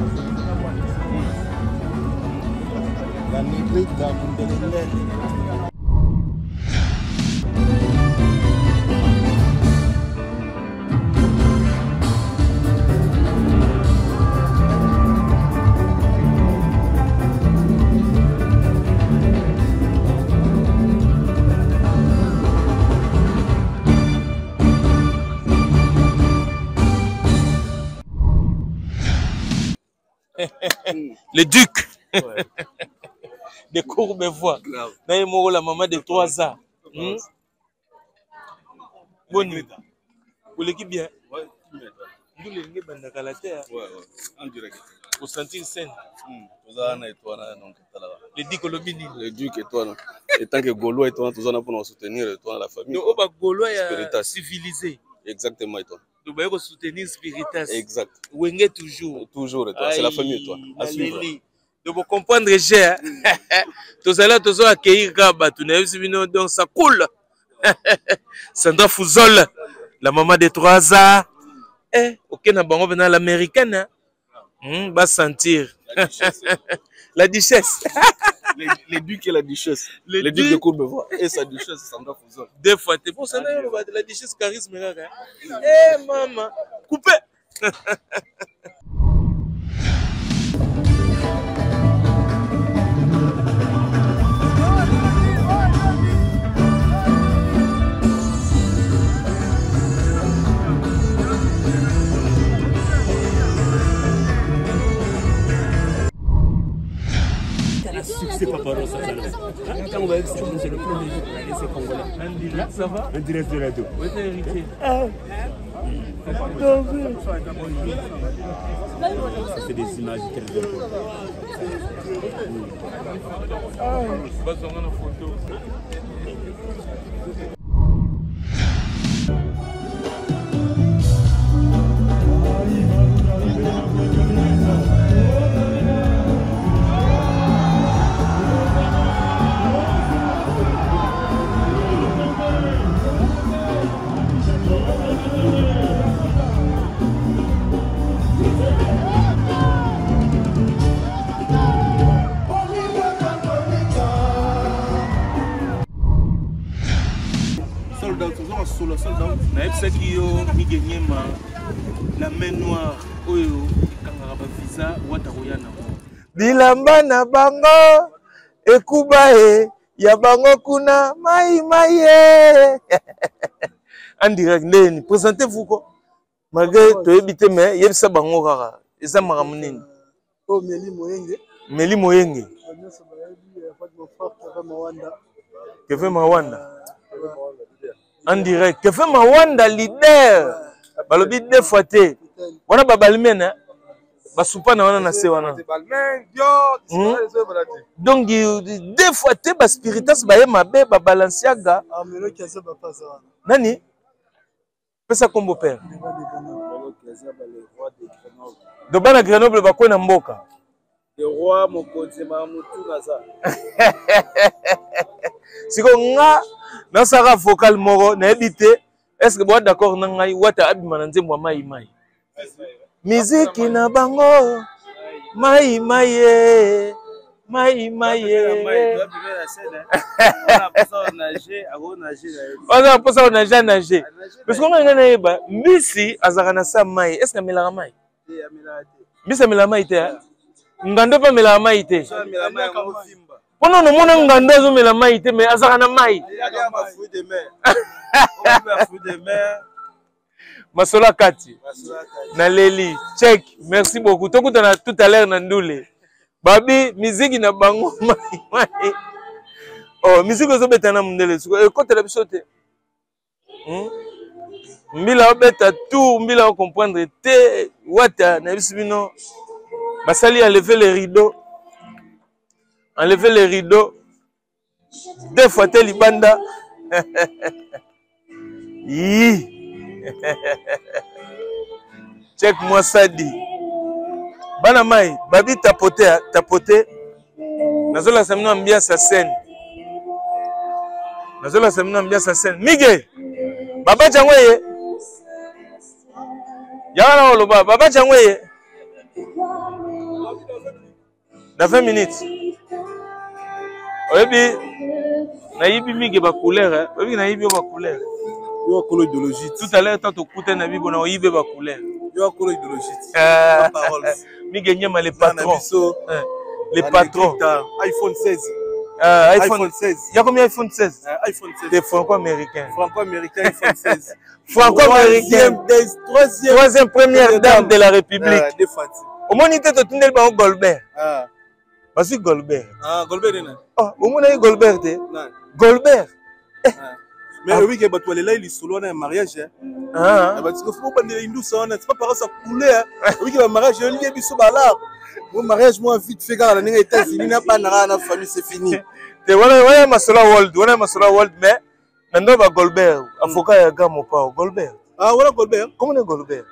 La negrita mundelele. Le duc de Courbevoie. Naïmo la maman de 3 ans. Bonne. Vous l'équipe bien. Nous les en direct. Pour sentir scène. Le duc Olobini. Le duc et toi. Et tant que Gaulois et toi, tous en pour nous soutenir et toi la famille. Donc au Gaulois civilisé. Exactement et toi. Nous allons soutenir Spiritas. Exact. Wenge toujours. Toujours et toi. C'est la famille et toi. À suivre. Donc vous comprendre cher. Tous allons tous accueillir Gaba. Donc ça coule. Sandra Fouzol, la maman de 3 ans. Ok, na bango venant l'américaine. Va sentir. La duchesse. Les ducs et la duchesse. Les ducs de Courbevoie et sa duchesse Sandra Fouzol. Deux fois, t'es pour ça, la duchesse charisme. Maman, coupez. Succès Paparossa. Quand on va exprimer, c'est le premier jour pour aller, c'est congolais. Un direct, ça va? Un direct de la dos. Où est héritier? C'est des images très importantes. Vas-y, on a une photo. La main noire, oyo, kangara visa, wataroyana. Bilamba na bango, ekubae, ya bango kuna, maïe. En direct, ndeni, présentez-vous quoi? Malgré tu habitez, mais il y a ça bango rara. Et ça m'a ramené. Oh, Meli Moyenge. Meli Moyenge. Que fait Mawanda? En direct. Que fait Mawanda leader? Balobi 2 fois te. Wana babalmena. Basupa na wana na se wana. Donc 2 fois te ba Spiritas ba ye mabe ba Balenciaga. Nani? Pesa kombo père. De bana Grenoble ba ko na mboka. Le roi mokonzi mamutu naza. Siko nga na sara vocal moro na ebité. Est-ce que vous êtes d'accord na ngai wata abimana nzembo mai mai. Miziki na bango mai mai mai mai. On a ça nager. Parce qu'on a gagné ba Misi azakana sa mai. Est-ce que mela mai? Misa mela mai te. Ngando pa mela mai te. Pono no mona ngando zo mela mai te mais azakana mai. Masola Kati. Naleli. Check. Merci beaucoup. Tout à l'heure Nandoule. Babi, musique na bango mai. Oh, musique zo betana mundele. Côté la bisote. Mbila obeta tout, mbila o comprendre te wata na bisibino. Basali enlever les rideaux. Enlever les rideaux. 2 fois te libanda. Check moi ça dit. Bana mai, babi tapoter. Nazola samina ambiance sa scène. Nazola samina ambiance sa scène. Mige. Baba jangweye. Yana oloba, baba jangweye. Na 20 minutes. Oyebi nayibi mingi ba couleur, oyebi nayibi ba couleur. Yo akolo idéologie. Tout à l'heure tant okuta na bibo na oyibe ba couleur. Yo akolo idéologie. Parole. Mingi nyama les patrons. Les patrons. iPhone 16. iPhone 16. Il y a combien iPhone 16? iPhone 16. Des franco-américains. Franco-américain iPhone 16. Franco-américain. Troisième première dame de la République. Au moins, il était au tunnel par Goldberg. Vas-y, Goldberg. Goldberg. Au moins, il y a Goldberg. Goldberg. Mais oui, il y a des solo dans un mariage. Parce qu'il faut pas dire que c'est pas par ça couleur. Oui, il y a un mariage, il y a mon mariage, moi, vite fait, quand on est aux États-Unis, n'a pas de famille, c'est fini. Voilà, ma sola world, mais maintenant, Goldberg, avocat, il y a un gars, mon père, Goldberg. Ah, voilà, Goldberg. Comment est Goldberg?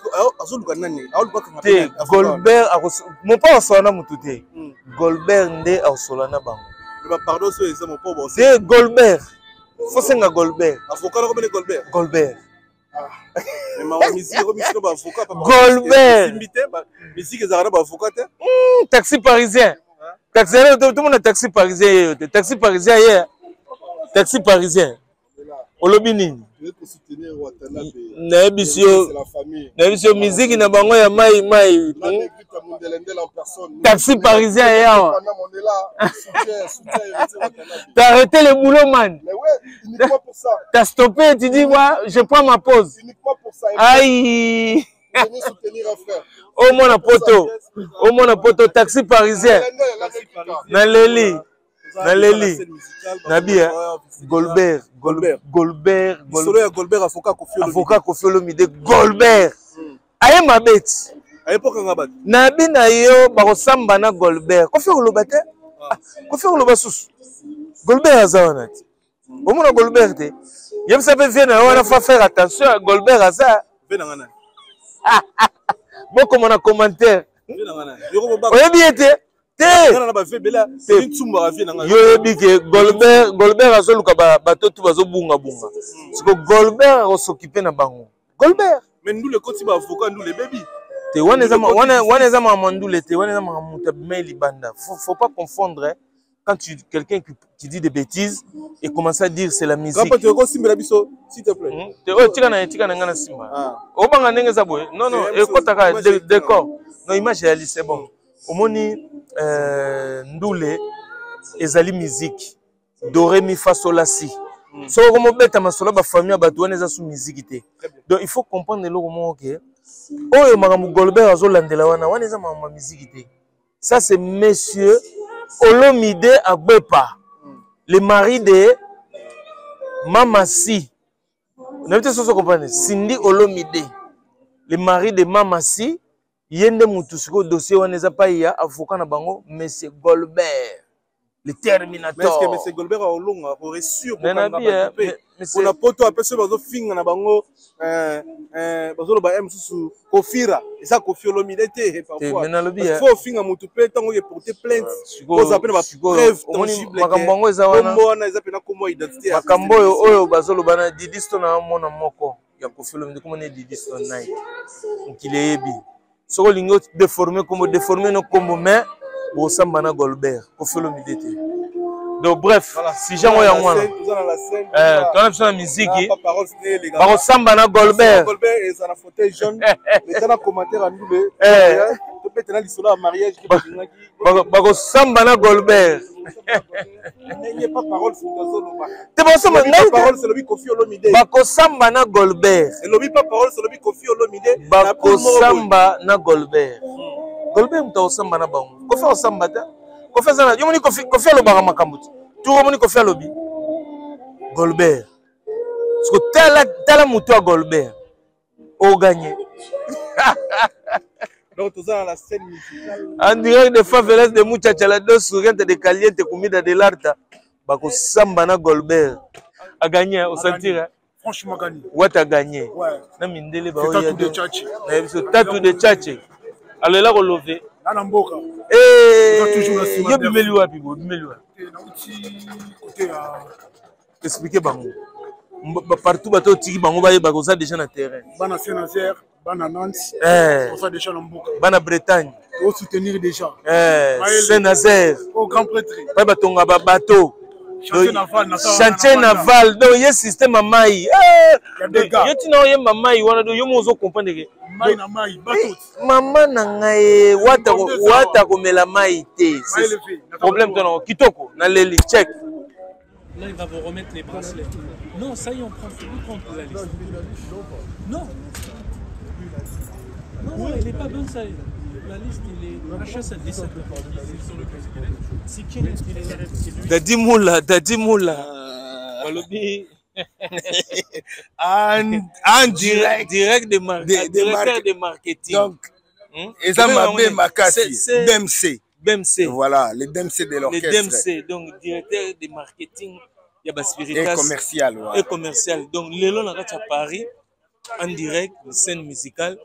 Goldberg, mon père, Solana Moutouté. Goldberg, ndé, Solana Bango. Pardon, c'est mon pauvre. C'est Goldberg. Faut senga Goldberg. Avocat, comment est Goldberg? Goldberg. Goldberg. Taxi parisien. Taxi, tout le monde a taxi parisien. Taxi parisien hier. Taxi parisien. Olobini. Nabisio musique na bango ya mai. Taxi parisien hier. T'as arrêté le boulot, man. Mais ouais, uniquement pour ça. T'as stoppé et tu dis, moi, je prends ma pause. Uniquement pour ça. Aïe. Venez soutenir un frère. Au mon poto, taxi parisien. Naleli. Nabia. Goldberg. Solo Goldberg, avocat Koffi Olomide. Goldberg. Aïe ma bête. Nabi na yo, barosamba na Goldberg. Koffi Olomide. Koffi Olomide sous. Goldberg azawanati. Au moins Goldberg te. Yem sape vient na wana fa faire attention à Goldberg aza. Bon comme on a commentaire. Oyebi ete te. Yoyebi ke Goldberg azoluka bato tu bazo bunga. Siko Goldberg s'occuper na bango. Goldberg. Mais nous le côté avocat nous les baby. Te wana eza mamandule te wana eza mamuta mail banda. Faut pas confondre. Quand quelqu'un qui dit des bêtises et commence à dire c'est la musique. S'il te plaît. Non, d'accord. Non, image réaliste, c'est bon. Au moni Ndoule, ezali musique. Doré mi fa sol la si. So comme bête ma sola ba famille ba douane za sous musique té. Donc il faut comprendre le moment que oh maramu Goldberg azolandela wana za ma musique té. Ça c'est monsieur Olomide Agbepa, le mari de Mamasi. Vous n'avez pas ce que vous comprenez? Cindy Olomide, le mari de Mamasi. Yende Moutousiko, dossier on n'est pas ya avocat na bango, monsieur Goldberg, le Terminator. Mais est-ce que monsieur Goldberg a long aurait sûr pour la poto après ce bazo finga na bango bazo ba M sous Kofira et ça Koffi Olomide té parfois. Faut finga mutu pe tango ye porter plainte. Cause appelle ba preuve tangible. Makambo eza wana. Kombo wana eza pena kombo identité. Makambo oyo bazo lobana Didisto na mona moko ya Koffi Olomide comme ne Didisto night. Qu'il est bi. Soko lingo déformé no combo mais bo samba na Goldberg Koffi Olomide té. Donc bref, si j'en vois moi la musique, par samba na Goldberg. Goldberg est en fauteuil jaune. Les gens commentaire à nous le. Peut-être dans l'histoire mariage qui ba samba na Goldberg. Il n'y a pas parole sur Gazolo. Pas parole sur le Koffi Olomide. Ba samba na Goldberg. Et le pas parole sur le Koffi Olomide. Ba samba na Goldberg. Goldberg mta samba na bango. Koffi samba ta. Koffi sana, yo moni Koffi alobaka makambo. Tu moni Koffi alobi. Goldberg. Parce que tala moto à Goldberg. Au gagné. Donc tout ça dans la scène musicale. En direct de favelas de muchacha dos souriante de caliente comida de l'arta. Bako samba na Goldberg. A gagné au sentir. Franchement gagné. What a gagné. Ouais. Na mindele ba oya de Tchatchi. Na tatu de Tchatchi. Alors là relevé. Na mboka. Yo bimeli wapi bo bimeli wapi. Na uti côté expliquer bango. Partout bato tiki bango ba déjà na terrain. Bana Saint-Nazaire, bana Nantes. On ça déjà na mboka. Bana Bretagne. Pour soutenir des gens. Saint-Nazaire. Au grand prêtre. Ouais, batonga bateau. Chantier naval. Donc, il y a un système à maï. Il y a un maï. Il y a un comprendre. Maman nangaye wata komela maïté. Problème ton kitoko na leli check. Là, il va vous remettre les bracelets. Non, ça y est, on prend la liste. Non. Non, elle n'est pas bonne, ça. La liste, il est achat, ça 17. C'est qui est Dadi Moula. Malobi. En direct. Direct de marketing. Donc, ils ont Makassi. BMC. Voilà, les DMC de l'orchestre. Les DMC, donc directeur de marketing. Il y a Spiritas. Et commercial. Ouais. Et commercial. Donc, les gens à Paris, en direct, une scène musicale.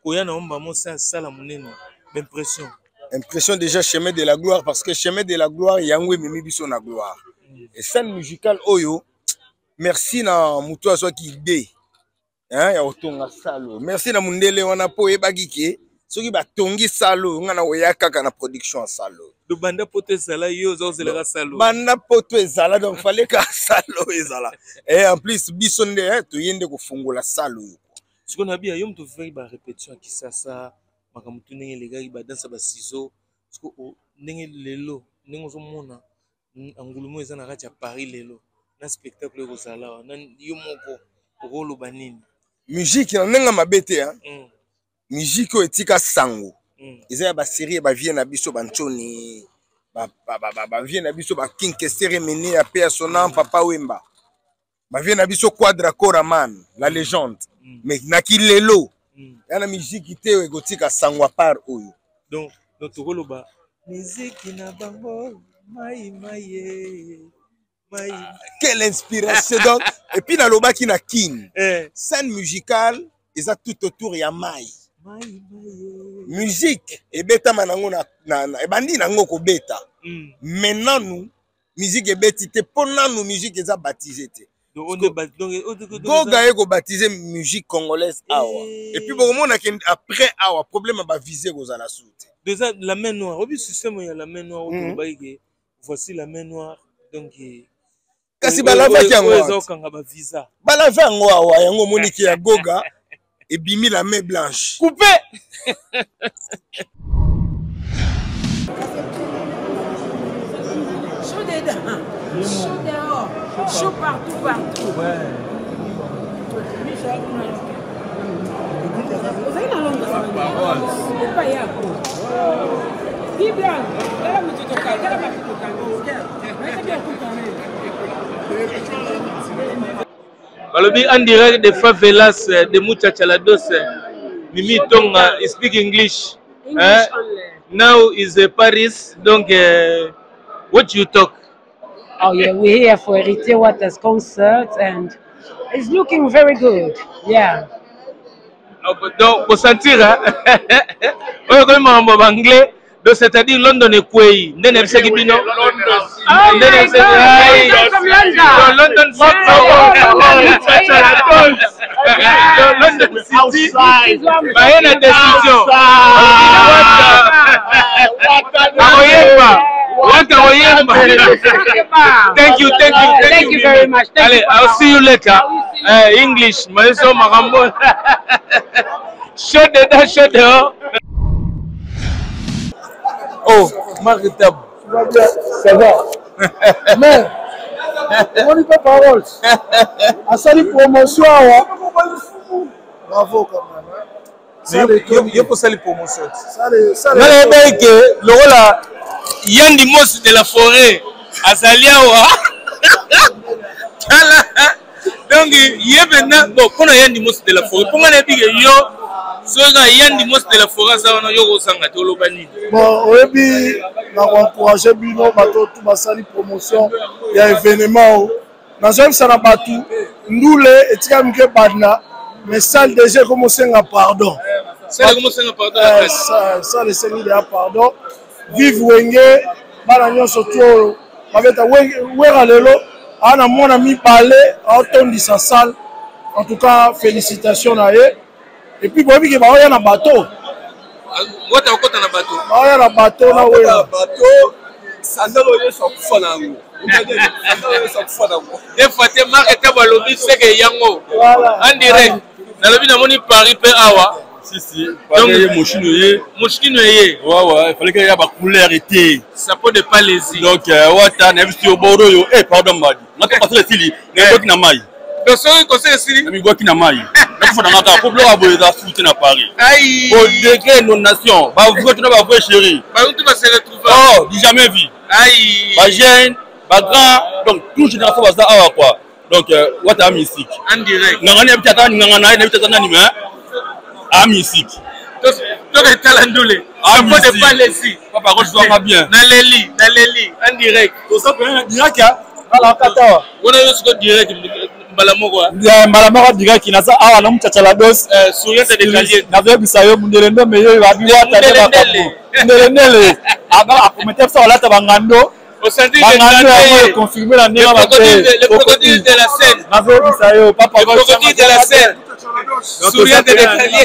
Impression. Impression déjà chemin de la gloire parce que chemin de la gloire yangwe mimi biso na gloire. Et scène musicale oyo merci na mutu aso ki idée. Hein ya otonga salo. Merci na mundele wana po ebagike soki batongi salo ngana oyaka kana production salo. Le banda poto ezala yo ozelera salo. Banda poto ezala donc fallait ka salo ezala. Et en plus biso nde to yende ko fungola salo yo. Ce qu'on a bien, il y a une répétition qui ça, makamtu les gars, ils dansent à ciseaux, parce que lelo, mona, angulumo ezana à Paris lelo, na spectacle rozala, na yomoko, rolo banini. Musique, na nenga mabete hein. Musique etika sango. Ezaya ba série ba vie na biso banchoni, ba vie na biso ba King Kestere mené à paix son nom Papa Wemba. Ba vie na biso Quadra Koraman, la légende. Mais nakilelo yana musique ite egotika sangwa par oyo donc tokoloba musique na bango mai quelle inspiration donc et puis na lobaki na kin scène musicale eza tout autour ya mai musique ebeta manango na ebandi nango ko beta maintenant nous musique ebeti te pona nous musique eza baptisé te Goga eko baptisé musique congolaise awa. Et puis bon monde après awa problème ba viser aux ala soute. Déjà la main noire, au système il y a la main noire au baïge. Voici la main noire donc kasi balava ki yango. Ba visa. Balava yango awa yango moniki ya Goga et bimi la main blanche. Coupé. Chaud dedans. Chaud dehors. Chaud partout. Ouais. Vous avez la langue de parole. C'est pas yako. Biblan. Là, vous te toquez. Là, vous Balobi en direct de favelas de Muchachalados. Mimi Tonga speak English. Now is Paris. Donc, what you talk? Oh yeah, we're here for Héritier Waters concert and it's looking very good. Yeah. Donc, pour sentir, on est comme en anglais, donc c'est-à-dire London est quoi? London c'est qui bino? London c'est London City. Bah il y a une décision. Thank you very much. Allez, I'll see you later. English, Maïso Marambo. Shut the Oh, Marguerite. Ça va. Mais, on dit pas parole. À ça, les promotions, bravo quand même. Il y a pour ça les promotions. Le rôle Yandi Mos de la forêt, Azaliawa. Donc, il y a maintenant, bon, quand on a Yandi Mos de la forêt, comment on a dit que yo, Yandi Mos de la forêt, ça va yo sanga to lobani. Bon, oui, on a encouragé Bino, bateau, tout ma salle promotion, il y a événement. Dans un salon bateau, nous les étiquetés badna, mais salle déjà commencé à pardon. Ça commencé à pardon. Ça les seigneurs à pardon. Vive Wenge, Balanyon Soto, avec Wera Lelo, on a mon ami parlé, à automne de sa salle. En tout cas, félicitations à eux. Et puis, il y a un bateau. Wata okota na bato. Oya na bato na weya. Bato sandalo yeso kufa nango. Des fois te marque te balobi seke yango. En direct. Na lobi na moni Paris pe awa. Si. Donc Moshkino ye. Ouais, il fallait qu'il y ait ba couleur été. Ça peut de pas lési. Donc wata na biso boro yo pardon madi. Na ka passer stili. Na boki na mai. Donc ça conseil stili. Na boki na mai. Na ko fona ngaka pour bloquer aboyeza soute na Paris. Aïe. Au degré non nation. Ba vote na ba vote chéri. Ba on va se retrouver. Oh, du jamais vu. Aïe. Ba jeune, ba grand, donc toute génération va ça awa quoi. Donc wata musique. En direct. Ngangani habitata ngangana na habitata nani mais à musique. Donc les talendoulés. Ça peut de pas lési. Papa je vois bien. Na leli, en direct. Tout ça peut direct hein. Ala katawa. On a eu ce direct Mbalamoko. Ya Mbalamoko direct inasa awa na mchachala dos sourire c'est décalé. Na vya bisayo mundelendo meyo ba biwa tata ba. Mundelendele. Aba akomete ça wala tabangando. Au centre de confirmer la néga ba. Le crocodile de la scène. Na vya bisayo papa le crocodile de la scène. Sourire de décalé.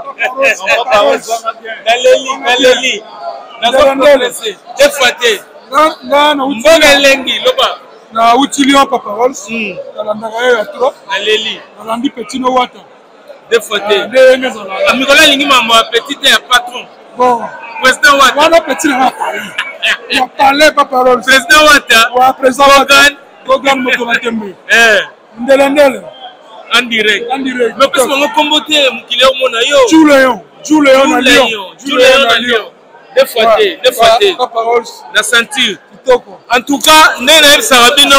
Naleli. Des fois te. Mbonga lengi loba. Na utilion papa Rolls. Nalandaka yo ya trop. Naleli. Nalandi petit no wata. Des fois te. Amikola lingi mama petit et patron. Bon. Président Wata. Wana petit na Paris. Ya parler papa Rolls. Président Wata. Wa président Wata. Gogan moto matembe. Ndele. En direct. Mais parce qu'on a combattu mukile omona yo. Juleon na Lyon. Des fois te. Papa Rolls. La ceinture. En tout cas, Nena Sarabino.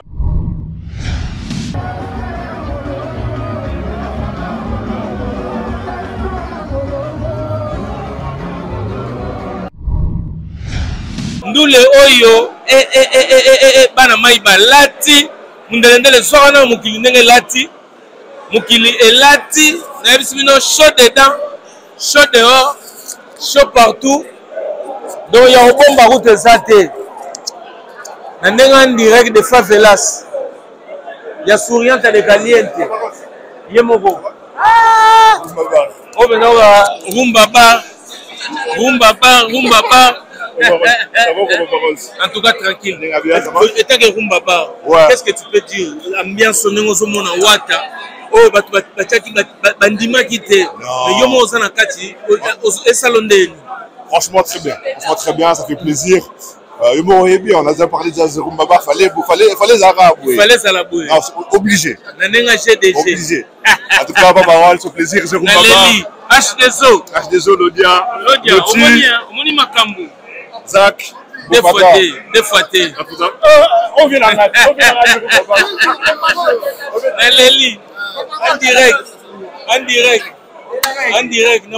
Ndule oyo bana maiba lati mundelendele soana mukili ndenge lati mukili elati na bisibino chaud dedans chaud dehors chaud partout donc ya obomba route zate na ndenge en direct de favelas ya souriante de caliente yemoko o benoga rumba bar en tout cas tranquille. Et tant que rumba bar, qu'est-ce que tu peux dire? L'ambiance sonne au monde en wata. Oh, bandima quitté. Mais yomo osana kati et salondé. Franchement très bien, ça fait plaisir. On a déjà parlé de rumba bar, fallait les arabes. Fallait ça la bouille. Obligé. Obligé. En tout cas, Papa, c'est plaisir, c'est rumba bar. H2O, Lodia, Omoni Makambu. Zach, des fois. On vient la Nelly, en direct. Nous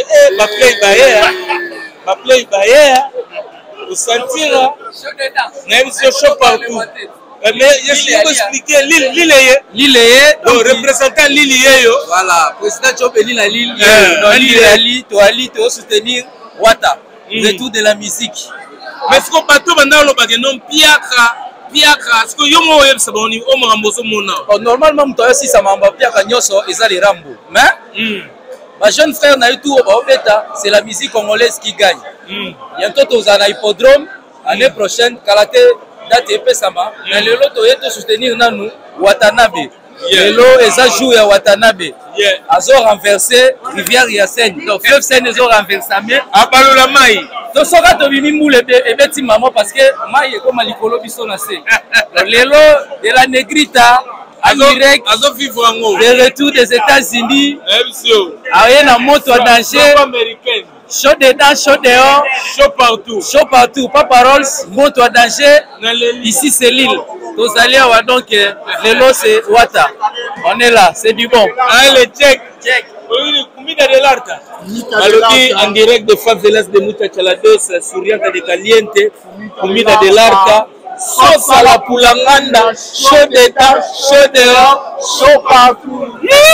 ma play bayer. Vous sentir, même si je chaud partout. Mais je vais expliquer l'île représentant l'île. Voilà, président Job et l'île tu vas soutenir Wata, retour de la musique. Mais ce qu'on peut tout maintenant, non piakra, ce que yomo saboni o maramboso mona. Normalement, toi aussi ça m'a piakra nyoso et les rambo. Mais ma jeune frère na tout c'est la musique congolaise qui gagne. Bientôt tu as un hippodrome l'année prochaine Kalaté date épée sama. Mais le lot tu soutenir nanu Watanabe. Lelo eza jour ya Watanabe. Azo renversé rivière Yasen. Donc fleuve Seine azo renversé mais abalola mai. Donc soka to bimi moule ebeti maman parce que mai comme likolo biso na se. Lelo de la Negrita en direct azo vivre en le retour des États-Unis. Rien à moto à danger. Américaine. Chaud dedans, chaud dehors, chaud partout. Papa Rolls, moto à danger. Ici c'est l'île. Tous allés donc le lot c'est Wata. On est là, c'est du bon. Allez, check. Comida de l'Arta. Aloki en direct de favelas de Mutachalados, souriante de caliente. Comida de l'Arta. Sauce à la poulanganda. Chaud dedans, chaud dehors, chaud partout.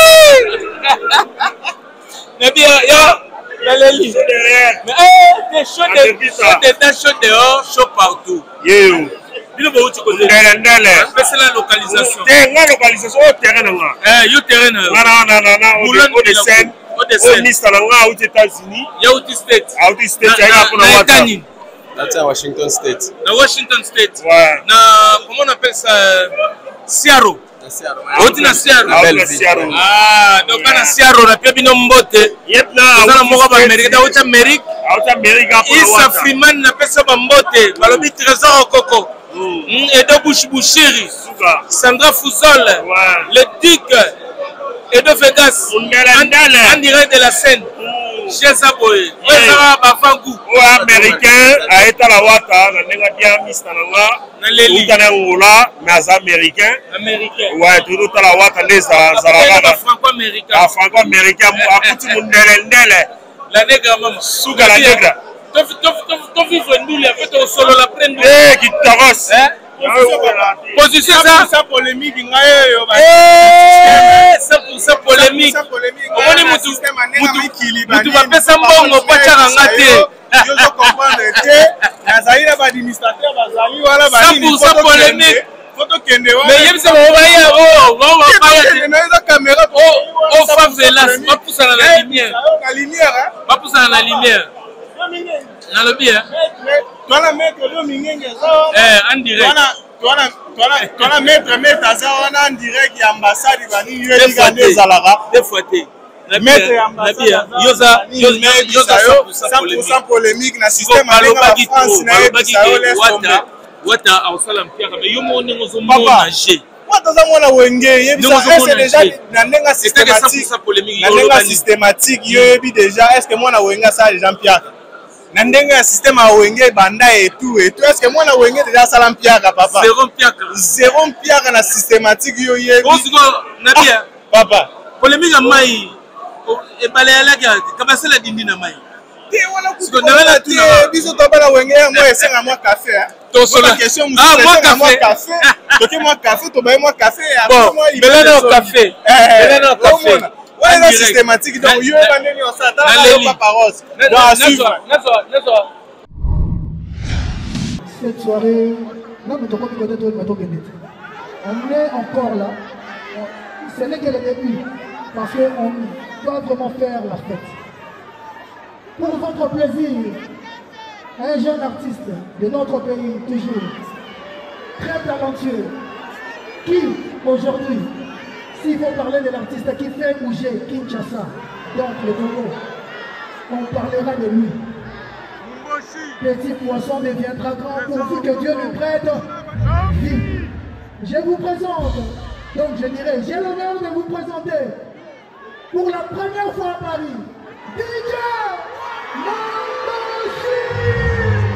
Mais chaud dedans, chaud dehors, chaud partout. C'est la localisation. Terrain, localisation au terrain. Yo terrain. Non. Miss Talanga aux États-Unis. Yaouti State. Yaouti State, il y a pour la Wata. That's à Washington State. Na Washington State. Ouais. Na comment on appelle ça? Seattle. Oti na Seattle. Ah, donc na Seattle na pia bino mbote. Yep na. Sana moko ba Amerika da uta Amerika. Auta Amerika pour la Isa Freeman na pesa ba mbote. Balobi Trésor Okoko. Edo Bushiri. Sandra Fusol. Le Tic. Edo Vegas. En direct de la scène. Chez Saboy. Ezara ba fangu. Ouais, américain a été la Wata, na nenga dia Miss Talanga. Na leli. Utana Angola, mais américain. Américain. Ouais, tout la Wata les Zaraga. Franco-américain. Ah, franco-américain, akuti mundele. La negra maman. Suga la negra. Ton vivre nous a fait au solo la prendre. Eh, qui taros. Position ça polémique ça polémique. On est mutu va pesa mbongo kwa changa te. Yo comprendre que nazali na administrateur bazali wala ba 100% polémique. Photo kende wa. Mais yebisa ba ya ba na caméra au favelas pas pousser dans la lumière. La lumière pas pousser dans la lumière. Na le bien. Toi la mettre le mingenge ça. En direct. Toi mettre ça en direct ya ambassade bani yeli gane zalaka des fois té. Mettre ambassade yoza 100% polémique na système alenga France na Wata Wata au salam piaka mais yo mo ngozo mona G. Wata za mona wenge yebisa est déjà na nenga systématique. Na nenga systématique yebi déjà est-ce que mona wenga ça les gens piaka. Na ndenge ya système a wenge banda et tout est-ce que moi na wenge déjà salam piaka papa zéro piaka na systématique yo yebi osiko na bia papa polémique mai e balayala ka kabasela dindi na mai te wana kuko na te biso to bana wenge moi esenga moi café to sola question moi café toke moi café to baye moi café bon belena café belena café ouais, la systématique donc yo bandeni on s'attend à la parole donc à suivre cette soirée là nous devons connaître tout le monde on est encore là ce n'est que le début parce qu'on doit vraiment faire la fête pour votre plaisir un jeune artiste de notre pays toujours très talentueux qui aujourd'hui s'il faut parler de l'artiste qui fait bouger Kinshasa, donc le Congo, on parlera de lui. Petit poisson deviendra grand pourvu que Dieu lui prête vie. Je vous présente, donc je dirais, j'ai l'honneur de vous présenter pour la première fois à Paris, DJ Mamboshi.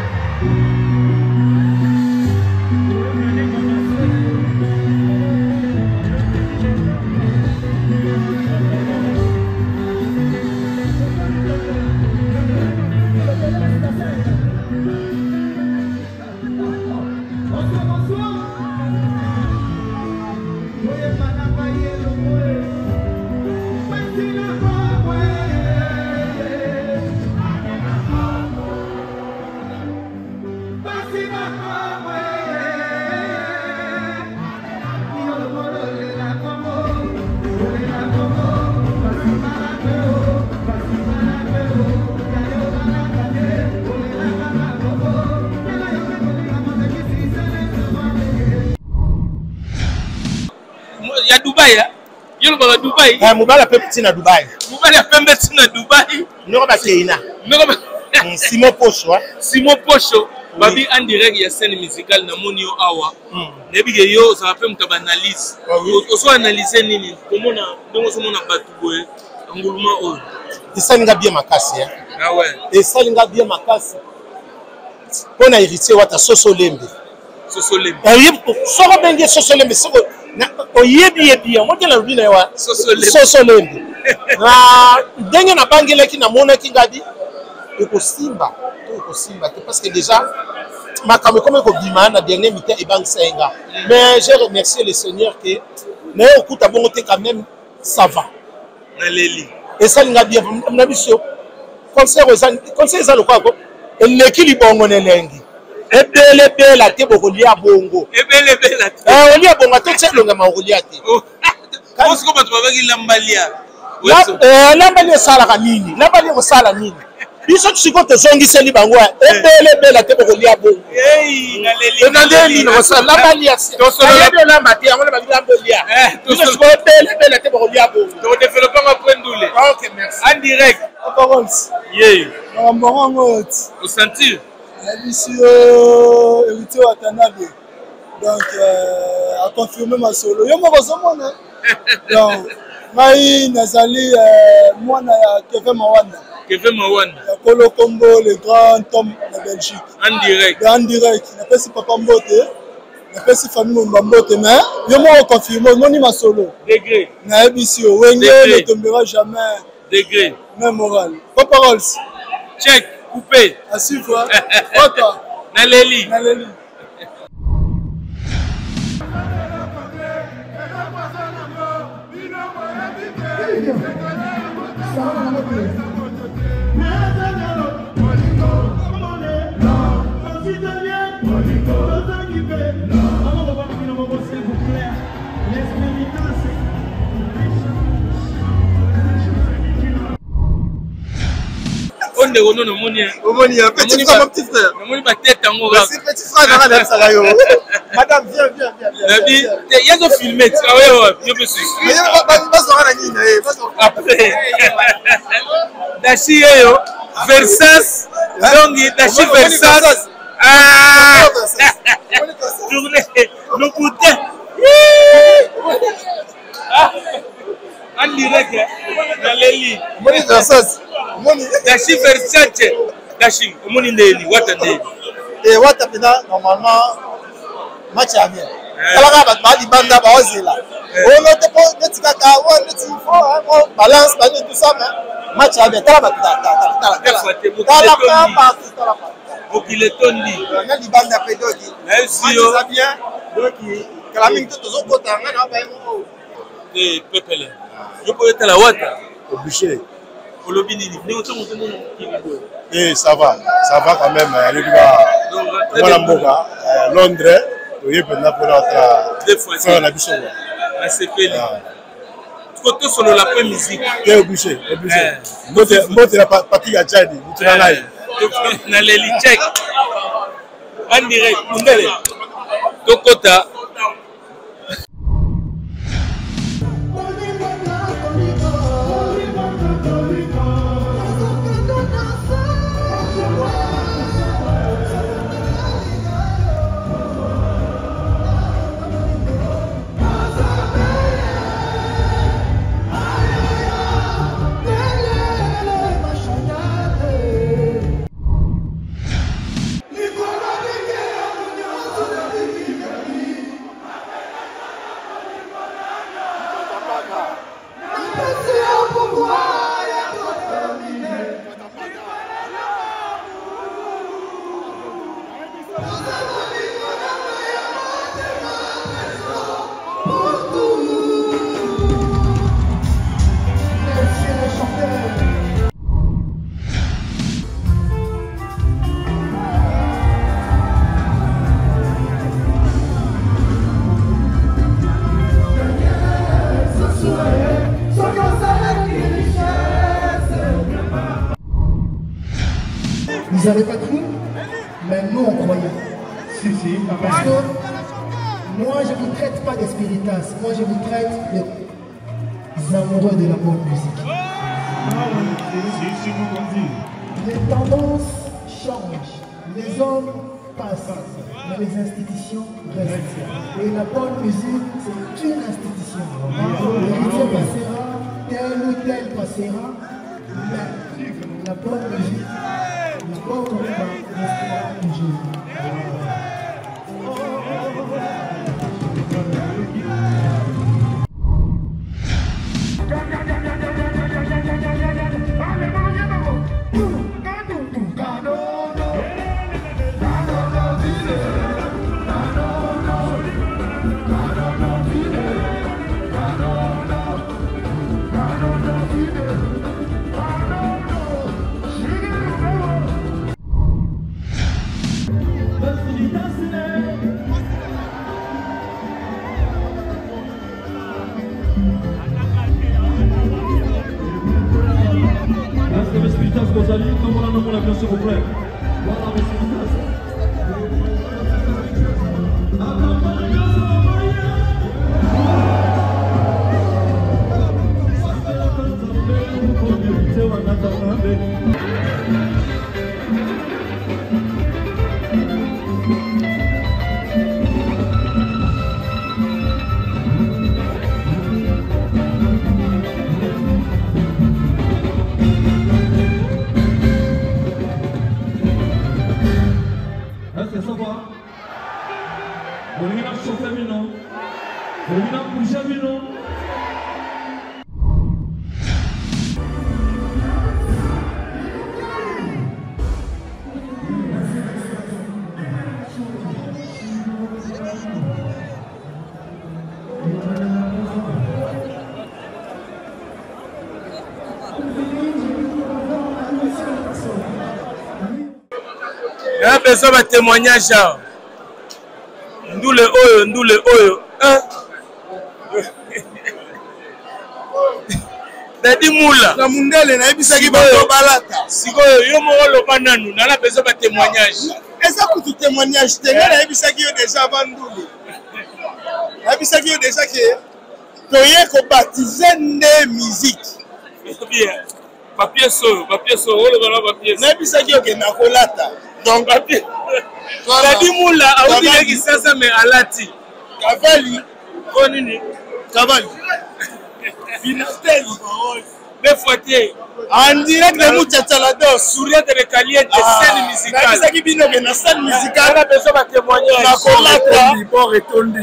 Il y a Dubaï, il y a Dubaï. Mobile a petit na Dubaï. Mobile a petit na Dubaï. Non ba Keina. Non ba Simon Pocho. Simon Pocho. Babi en direct il y a scène musicale na monio awa. Nebi ke yo ça va faire une analyse. Oso analyser nini? Comment na donc so mona batu boye nguluma o. Isalinga bien makasi hein. Ah ouais. Isalinga bien makasi. On a hérité wata Sosolembe. Sosolembe. Soko benge Sosolembe soko oyebi on dit la vie na wa Sosolembe. Na ndenge na bangelaki na mona kingadi ekosimba parce que déjà ma comme bima na dernier mi-temps et bang senga mais j'ai remercié le Seigneur que mais au coup ta bonté quand même ça va na leli et ça nga bien na biso conseil ça le quoi eleki libongo nelengi ebele bela te bokolia bongo ebele bela te olia bongo te tselonga ma olia te parce que bato babaki lambalia lambali esalaka nini lambali ekosala nini biso sikoyo tozongiseli bango ebelebela te bokolia bongo nandeli nakosala lambali yayebi olamba te yango na balingi lambolia biso sikoyo ebelebela te bokolia bongo tokodevelopanga po ndule en direct makambo yango oti osentir nabisi héritier wa Tanabe donc aconfirme masolo yo moko ozomona donc ngai nazali mwana ya Kevin Mawanda ya Kolo Kombo le grand homme na Belgique en direct napesi papa mbote napesi famille momba mbote mais yo moko confirme omoni masolo nayebisi yo wenge ne tombera jamais degré même moral pas paroles check coupé à suivre photo Naleli onde wono nomoni petit frère mon petit frère nomoni ba tête yango c'est petit frère na na sala yo madame viens nabi yazo filmer awewa yo besu ba zo na nini après dashi yo Versace donc dashi Versace tourner le boutin en direct Naleli moni Versace moni dashi Versace dashi moni ndeli wata ndeli wata pena normalement match à bien kalaka ba ba libanda ba ozela ono te po netika ka wa neti fo balance ba tout ça mais match à bien tala ba tala okiletondi na libanda pedoki sio bien donc kala mingi tozo kota ngana ba mo pepele yo po etala wata obligé olobi nini ni otongo tomono kilibo ça va quand même voilà mboka Londres oui pendant pour notre deux fois ça la biso na sepeli koto solo la pe musique est obligé mbote la partie ya jadi mutuna na leli check en direct ndele tokota Vous n'avez pas cru, mais nous on croyait. Si, parce que moi je ne vous traite pas des spiritas, moi je vous traite des amoureux de la bonne musique. Les tendances changent, les hommes passent, mais les institutions restent. Et la bonne musique, c'est une institution. L'héritier passera, tel ou tel passera, mais la bonne musique, la bonne combat restera toujours. Rosalie, comme on a nommé l'avion, s'il vous plaît. Voilà, merci beaucoup. C'est ça va. Vous voulez chauffer vino. Vous voulez bouger vino. Il y a besoin de témoignage. Ndoule oyo. Dadi Moula. Na mundele na ebisaki bato balata. Sikoyo yo moko loba nanu na besoin de témoignage. Eza kutu témoignage te ngana ebisaki yo déjà bandulu. Ebisaki yo déjà que toye ko baptiser nde musique. Bien. Papier so, on papier. Na ebisaki yo ke na kolata. Donc papier. Dadi Moula a oublié que ça mais alati. Kavali, konini? Kavali. Finatel. Deux fois en direct de Mouchatchalado, Souria de Caliente, scène musicale. Ça qui vient de la scène musicale. On a besoin de témoigner. La colata. Bon retourné.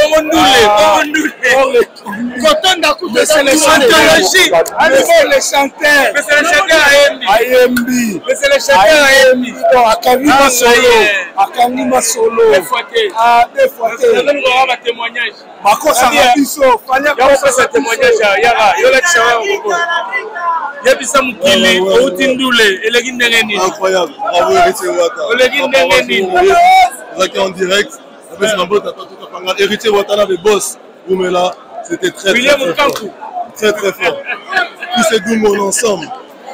Mais c'est les chanteurs. Mais c'est les chanteurs AMB. Mais c'est les chanteurs AMB. Akangima solo. Akangima solo. Deux fois. Deux fois. On va témoignage. Makosa Rabiso. Fanya kwa témoignage. Yara. Yola chawa ngoko. Yabisa mukili. Outindule. Elegi ndengeni. Incroyable. Bravo Héritier Wata. Elegi ndengeni. Vous êtes en direct. Héritier Ouattara de Boss, là, c'était très très fort. Tous ces deux mots ensemble.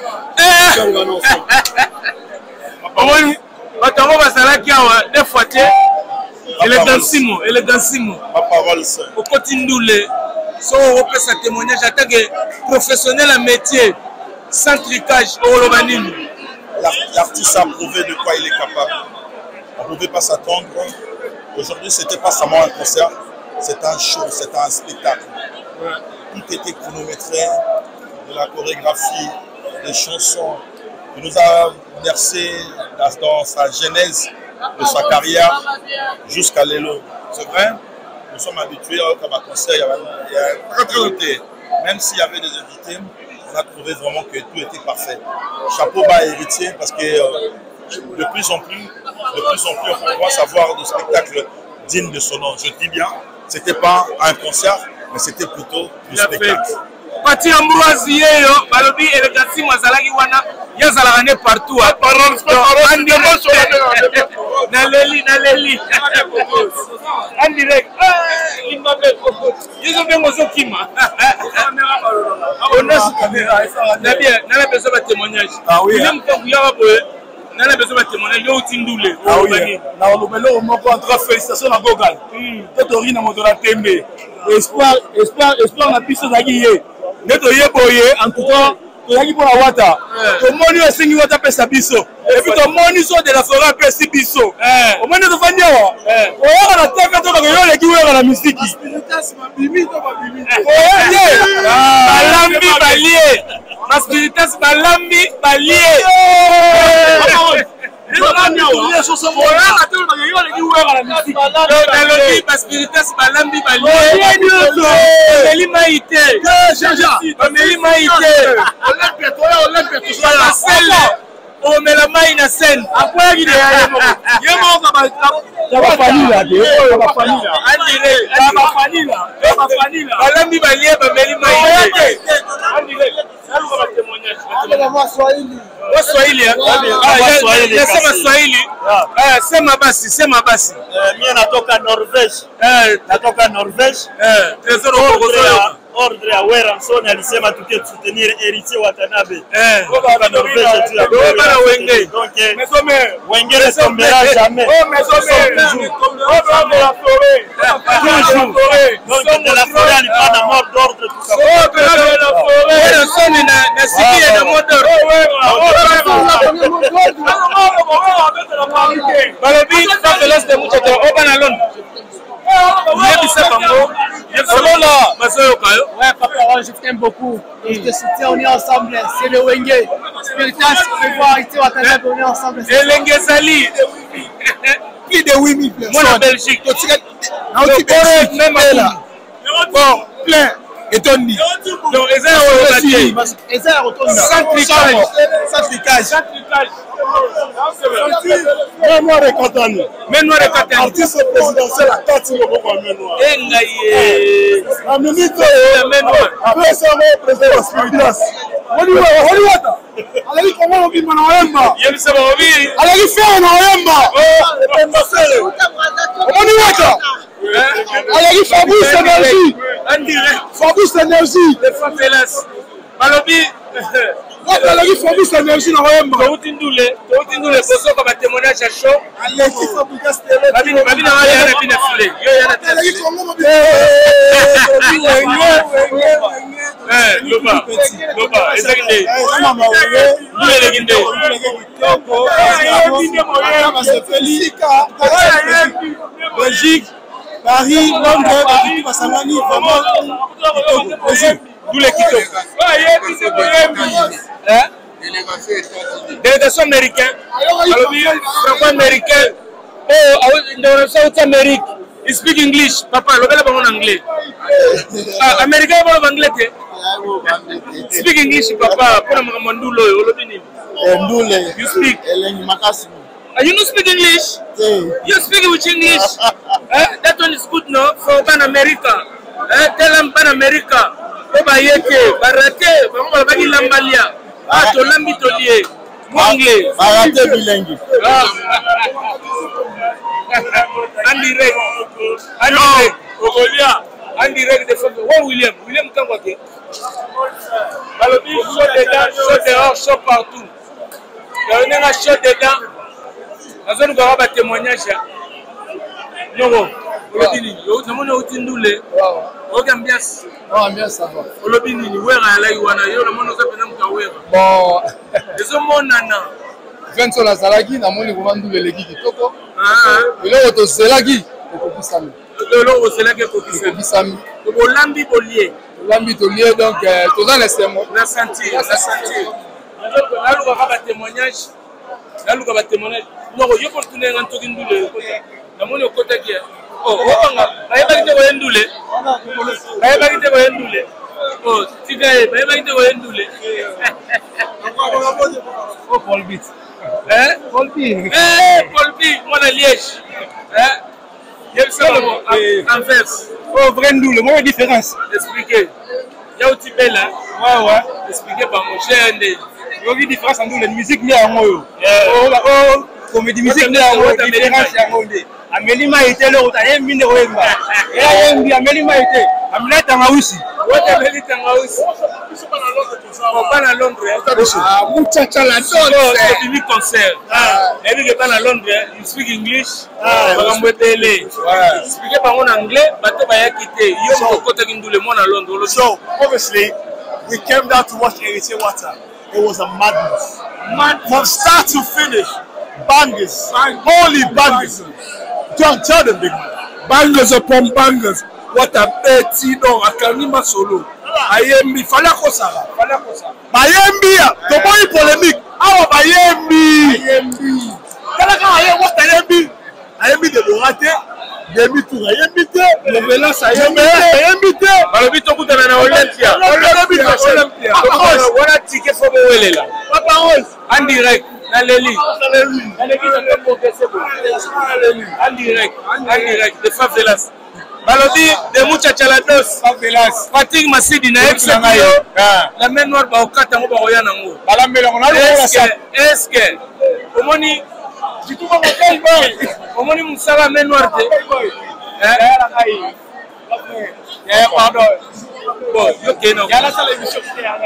Elle est dans Simo. Ma parole c'est. Au Cotindoulé, son sa témoignage en tant que professionnel en métier, sans tricage, au Romanine. L'artiste a prouvé de quoi il est capable. On ne pouvait pas s'attendre. Aujourd'hui, ce n'était pas seulement un concert, c'était un show, c'était un spectacle. Tout était chronométré, de la chorégraphie, des chansons. Il nous a versé dans sa genèse de sa carrière jusqu'à l'élo. C'est vrai, nous sommes habitués à un concert, il y a très noté. Même s'il y avait des invités, on a trouvé vraiment que tout était parfait. Chapeau bas Héritier, parce que de plus en plus, on commence à voir des spectacles dignes de son nom. Je dis bien, ce n'était pas un concert, mais c'était plutôt du spectacle. Pati Ambroise yeyo balobi elegasi mazalaki wana yazala ne partout. Naleli. En direct. Il m'appelle Coco. Ils ont bien osé Kima. On a bien, on a besoin de témoignage. Ah oui. On a besoin de témoignage. Yo Tindule. Ah oui. Na olobelo moko entre félicitations na Gogal. Totori na moto la tembe. Espoir na biso zaki ye. Neto ye boye en tout cas toyaki pour la Wata. Tomoni osengi Wata pesa biso. Et puis tomoni so de la forêt pesa biso. Omoni to fanya wa. Oya na teka to ka yo leki wa na misiki. Spiritas mabimi to mabimi. Balambi balie. Spiritas balambi balie. On met la main à scène. Après, il sema basi. Mimi natoka Norvège. Natoka Norvège. ordre ya Weranson alisema tukie soutenir héritier Watanabe. Donc Wenge ne tombera jamais. Donc de la forêt il pas de mort d'ordre tout ça. Weranson na siki na mot d'ordre. Balobi ça fait l'as de mucho au banalon. Ouais, papa, je t'aime beaucoup. Je te soutiens, on est ensemble. C'est le Wenge. Spiritas, on va ici, on est ensemble. Et l'Engezali. Plus de 8000 personnes. Moi, en Belgique. Même là. Bon, plein. Et Tony. Donc, ils ont Même noir et Katani. Même noir et Katani. Artiste présidentiel à 4 mois. En minute, même noir. Après ça, on président Spiritas. On y va. Allez, comment on vit maintenant? Yem se va ouvrir. Allez, faire un Oyemba. On y va. Allez, Fabrice Énergie. Fabrice Énergie. Les Favelas. Balobi. Allez, Fabrice Énergie dans Oyemba. Toutindule, boso comme témoignage à chaud. Allez, Fabrice Babina yana bina file. Yo yana Loba, exactly. Belgique, Paris, Londres, Basangani, vraiment. Tous les Kitoko. Délégation américaine. Franco-américain. Oh, dans le South Amerique. You speak English, papa. Le gars parle en anglais. Américain parle anglais. Speak English, papa. Pour le mandulo, you speak. You don't speak English? You speak with English? That one is good, no? For Ban America. Tell them Ban America. Obayete, Barate, Bamabagi Lambalia. Tolambi Tolie. Anglais. Barate bilingue. En direct de Femme. Oh, William Kangwake. Balobi, chaud dedans, chaud dehors, chaud partout. Il y a un chaud dedans. Nous avons un témoignage. Non, non. Nous avons un ambiance. Ambiance, ça va. Bon. Vincent Lazalaki, na moni kumandu leleki kitoko. Ile otoselaki okubisami. Lelo oselaki okubisami. Olambi bolie. Olambi tolie donc toza na semo. Na sentir. Naluka ba témoignage. Non, yo pour tourner en toki ndule. Na moni okota kia. Oh, nga. Ayebaki te koyendule. Oh, tigaye, ayebaki te koyendule. Oh, Paul Bit. Paul B, moi la Liège. Il y a Anvers. Oh, Brendou, le mot est différence. Expliquez. Il y a aussi Bella. Ouais. Expliquez par mon cher. Il y a une différence entre la musique et la musique. Oh, comédie musique et la différence. Amélie Maïté, le rotaïen, mine Roemba. Et Amélie Maïté. Amélie Tangaousi. Amélie Tangaousi. Pas à Londres. Muchacha la donne. C'est un concert. Et puis, pas à Londres, you speak English. Expliquez par en anglais, bateau va y quitter. Yo, côté le monde à Londres. So, obviously, we came down to watch Héritier Wata. It was a madness. From start to finish. Bangers. Holy bangers. Don't tell them, big man. Bangers upon bangers. What a petty dog. I can't even solo. Ayembi, Falako Sara. Mayembi, the boy polemic. How Mayembi? What Ayembi? Ayembi de Lorate. Ayembi tout. Ayembi te. Novelas Ayembi te. Balobi to kutana na Olympia. Wana ticket for Welela. Papa Rose. En direct. En direct, de Favelas. Balobi de Muchachalados. Favelas. Fatigue Masidi na Execuyo. La main noire ba okata mo ba oyana ngo. Est-ce que omoni Jituma Motel Boy. Omoni Musala main noire te. Pardon. bon ok non ya la sala émission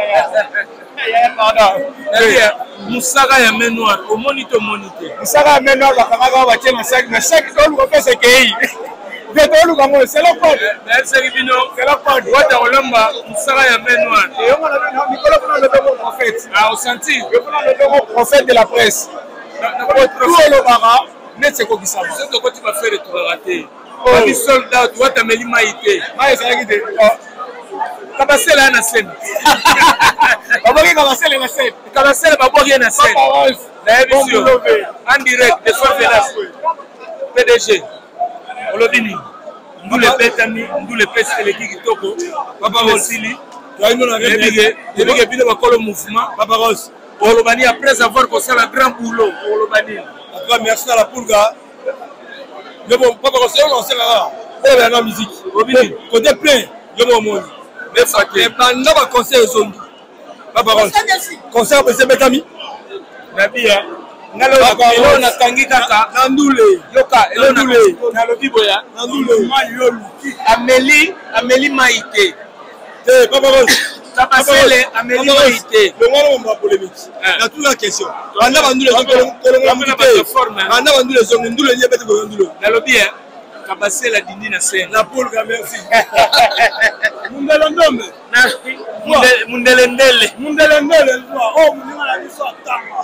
musaka ya main noire omoni to monite musaka ya main noire bakangaka batie na sac toluka mpe sekei nde toluka ngo c'est le code seki bino wata kolomba musaka ya main noire mikolo mpona lobeko prophète osenti mpona lobeko prophète de la presse tout olobaka neti ekokisama soki tokoti bafere tokaka te bani soldat wata meli mai te mai ezalaki te kabasele ya na scène babwaki kabasele na scène kabasele babwaki ye na scène nayebi sio en direct de Sorvelas PDG olobi nini ndule ebetami ndule epesi eleki kitoko papa osili yebike bino bakolo mouvement papa rose olobani après avoir kosala grand boulot olobani après merci à la pulga mais bon papa rose on sait là on la musique côté plein yo mo moni mais faté banda ba conseil zondi papa rose conseil pese betami nabia ngalo natangi kaka na ndule yoka elo na lobi boya na ndule ameli maite te papa rose Kabasele ameli maite le ngalo mba polémique na toute la question banda ba ndule kolonga mutite banda ba ndule zongi ndule ni bete ko ndule na lobi Kabasele dindi na scène la polga merci mundele ndombe mundele ndele oh muninga la biso atanga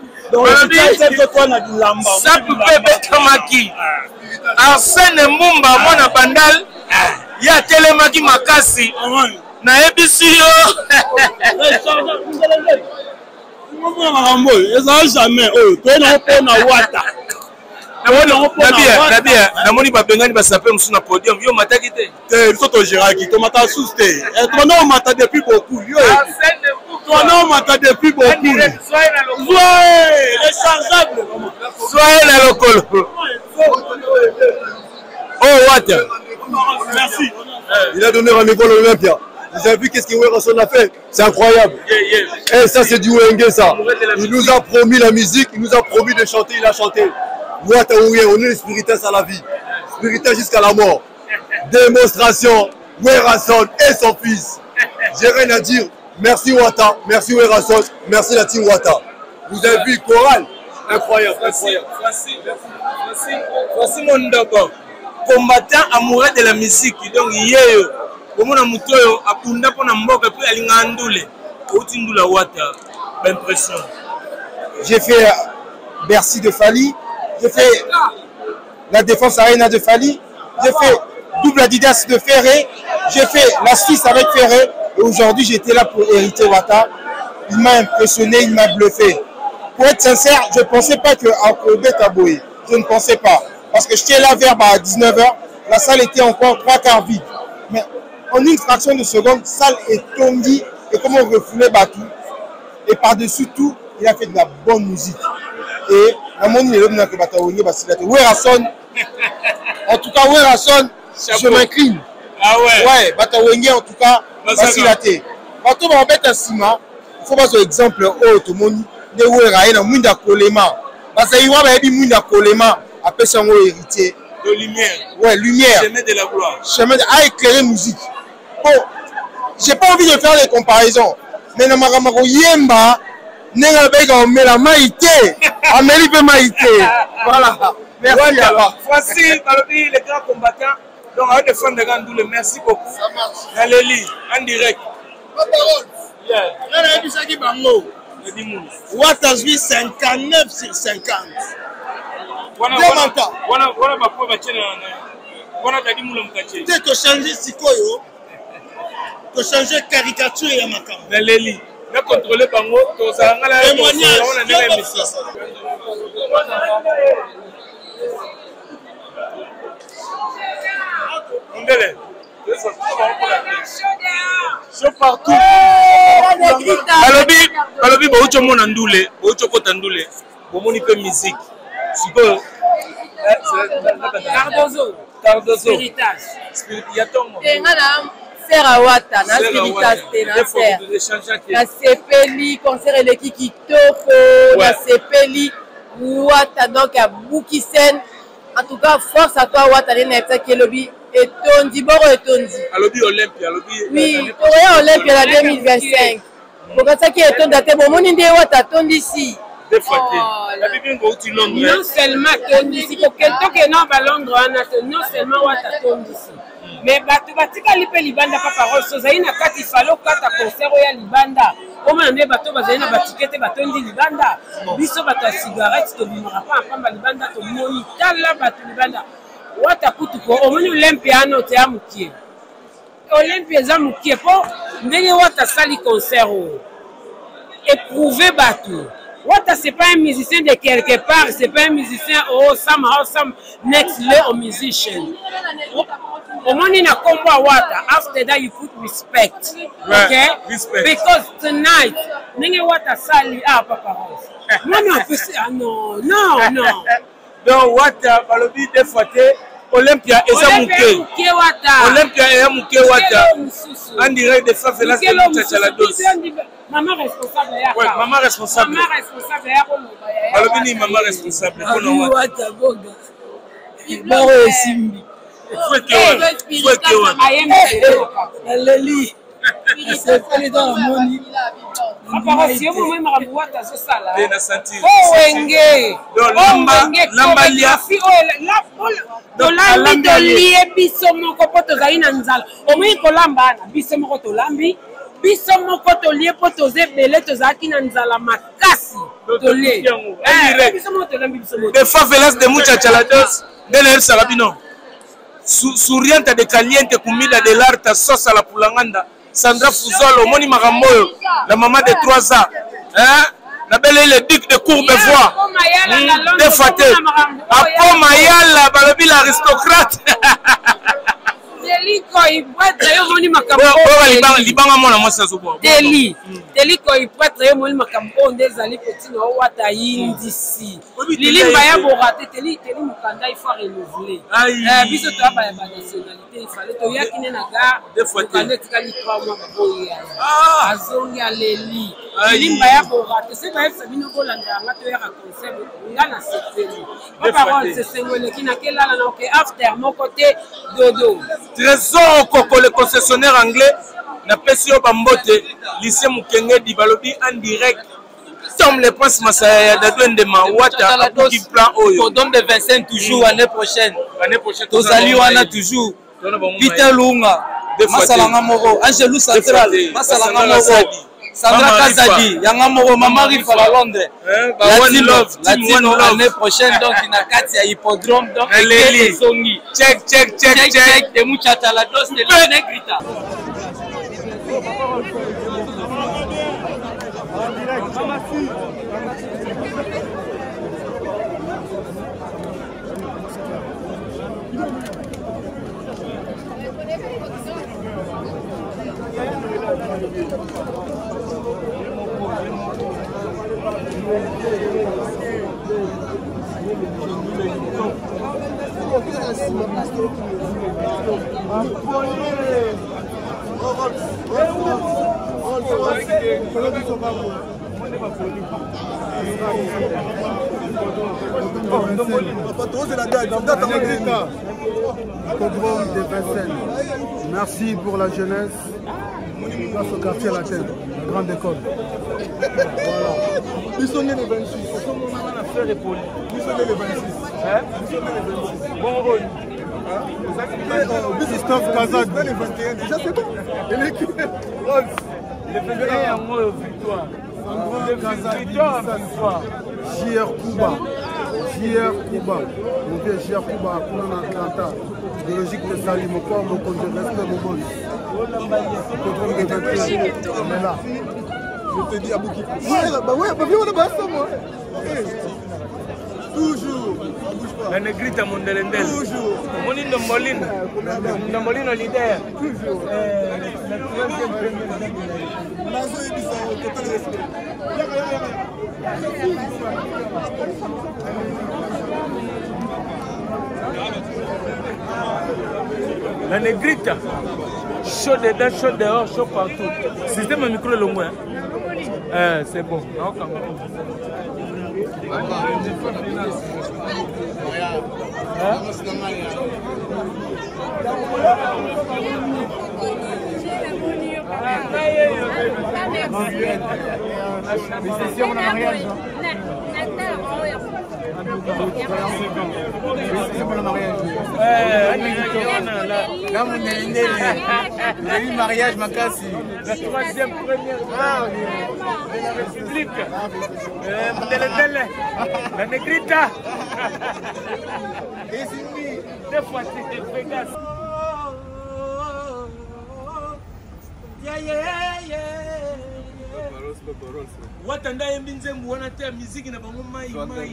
sapu pe betamaki Arsène Mbumba mwana bandal ya telemaki makasi nayebisi yo ezala jamais oyo toyena mpona wata namoni babengani basape mosusu na podium yo mataki te biso togéraki tomata susu te tona omata depuis beaucoup yo tona omata depuis beaucoup soye na lokolo oh wata merci il a donné rendez-vous à l'Olympia. Vous avez vu qu'est-ce que Werason a fait? C'est incroyable. Et ça, c'est du Wenge, ça. Il nous a promis la musique, il nous a promis de chanter, il a chanté. Wata Ouye, on est les spiritistes à la vie. Spiritistes jusqu'à la mort. Démonstration, Werason et son fils. J'ai rien à dire. Merci Wata, merci Werason, merci la team Wata. Vous avez vu chorale? Incroyable, incroyable. Voici mon d'abord. Combattant amoureux de la musique, donc yeyo. Komona mutoyo akunda pona mboka pe alinga ndule outi ndula wata impression. J'ai fait Bercy de Fali, j'ai fait la Défense Arena de Fali, j'ai fait double Adidas de Ferré, j'ai fait la Suisse avec Ferré et aujourd'hui j'étais là pour hériter Wata. Il m'a impressionné, il m'a bluffé. Pour être sincère, je ne pensais pas que Akobet a boué. Je ne pensais pas. Parce que j'étais là vers 19h, la salle était encore 3/4 vide. Mais en une fraction de seconde, la salle est tombée et comme on refoulait Batou. Et par-dessus tout, il a fait de la bonne musique. Et à mon niveau, Werason, en tout cas, Werason, je m'incline. Ah ouais? Ouais, Batawenge, en tout cas, Basilate. Batou va mettre un ciment. Il faut voir un exemple, oh, tout le monde, de Wera, il y a Munda Kolema. Parce qu'il y a Munda Kolema, après son héritier. De lumière. Ouais, lumière. Chemin de la gloire. Chemin de... à éclairer musique. Bon, j'ai pas envie de faire des comparaisons. Mais dans ma yemba, nenga bega on met la maïté. Amélie peut maïté. Voilà. Merci. Voici, les grands combattants. Donc, on va défendre les grands doules. Merci beaucoup. Ça marche. Naléli, en direct. La parole. What has been 59 sur 50. Dès que changer Sikoyo, que changer caricature et Yamakam. Naléli, na contrôler bango, to ça ngala témoignage. partout. Balobi baucho mona ndule, baucho kota ndule. Bomoni pe musique. Siko Cardozo. Spiritage. Yatongo. Faire à Wata, na spiritage na faire. Na sepeli concert eleki kitoko, na sepeli Wata donc à Boukisen. En tout cas, force à toi Wata, les nefs qui lobi etondi boro etondi alobi Olympia oui tokoya Olympia na 2025 bokasaki etonda te bomoni nde wata atondisi non seulement tondisi toke na balondre wana non seulement wata tondisi mais bato batikali mpe libanda papa Ross ozali na kati falo kata concert oya libanda omona nde bato bazali na batikete batondi libanda biso bato ya cigarette tobimaka mpa pamba libanda tomoni tala bato libanda wata kutuko omoni Olympia ano te ya mokie Olympia eza mokie mpo ndenge wata sali concert oyo éprouver bato wata c'est pas un musicien de quelque part c'est pas un musicien oh some next level musician omoni na kombo wata after that you put respect okay respect. Because tonight ndenge wata sali papa Ross non donc wata balobi des fois te Olympia eza muke Olympia eza muke wata en direct de Favelas de Muchachalados maman responsable ya ouais maman responsable ya ko balobi ni maman responsable kono wata boga baro esimbi Leli c'est fait dans la moni papa si vous même makambo zo sala na sentir wenge lamba lia tolambi tolie biso moko po tozali na nzala omoi kolamba ana biso moko tolambi biso moko tolie po toza ebele tozalaki na nzala makasi tolie biso moko tolambi biso moko de Favelas de Muchachalados ndele elisaka bino Surienta de Caliente Comida de l'Arta Sosa la Pulanganda Sandra Fuzolo Moni Maramboyo la maman de 3 ans la belle le duc de Courbevoie de Faté Apo Mayala balobi l'aristocrate Deliko iprêtre yo moni makambo libanga mona mwasi azoboa Deliko iprêtre yo moni makambo ndezali petit no wata yindisi lilimba ya borate teli mukanda il faut renouveler biso to aba ya nationalité il fallait to yakine na gare mukanda tikali 3 mois baboya azongi aleli lilimba ya borate c'est pas ça bino kolanda ngato ya concert ngana septembre papa Ross c'est sengole kina kelala na ok after mon côté dodo Trésor Koko le concessionnaire anglais na pesio bambote lycée Mukengedi balobi en direct Tom le prince Masaya Dadwende Mawata qui plan oyo Cordon de 25 toujours année prochaine tozali wana toujours Peter Lunga Masalanga Moro Angelou Central Masalanga Moro Sandra Kazadi Yanga Moro Mama Rifa la Londres Latino l'année prochaine donc na kati ya hippodrome donc les songi check de Muchachalados de la Negrita Merci pour la jeunesse. Grâce au quartier à la tête, la grande école. Voilà. Ils sont nés les 26. Ils sont nés les 26. Bon rôle. Christophe Kazad. Les 21 déjà, c'est bon. Et l'équipe Rose. Les 21 en mot victoire. JR Kuba. Mon vieux JR Kuba, Kuna Atlanta. De logique de Salim, mon corps, mon compte de respect, mon bon. On est là. Je te dis à Bouki. Moi. Toujours. La Negrita Mondelendel. Toujours. Molino Molino leader. Toujours. La Negrita. Chaud dedans, chaud dehors, chaud partout. Système micro est long. C'est bon. mariage makasi. La troisième première de la République. La Negrita. Deux fois c'était Vegas. Watanda yembinze muona te musique na bango mai.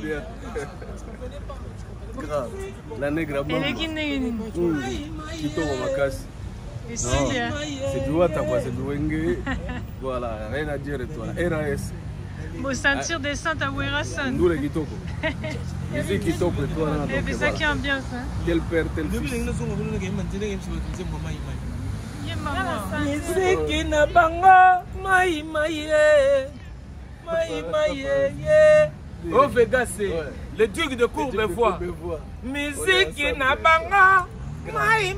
Grave. La nègre blanc. Kitoko makasi. Non, c'est du Wata quoi, c'est du Wenge. Voilà, rien à dire toi. RAS. Beau ceinture descente à Werasan. Nous les Kitoko. Musique Kitoko toi là. C'est ça qui est ambiance. Quel père, tel fils. Musique na bango mai mai oh Vegas, le duc de Courbevoie. Musique na bango mai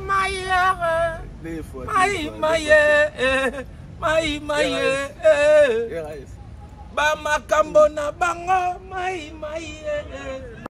ba makambo na bango mai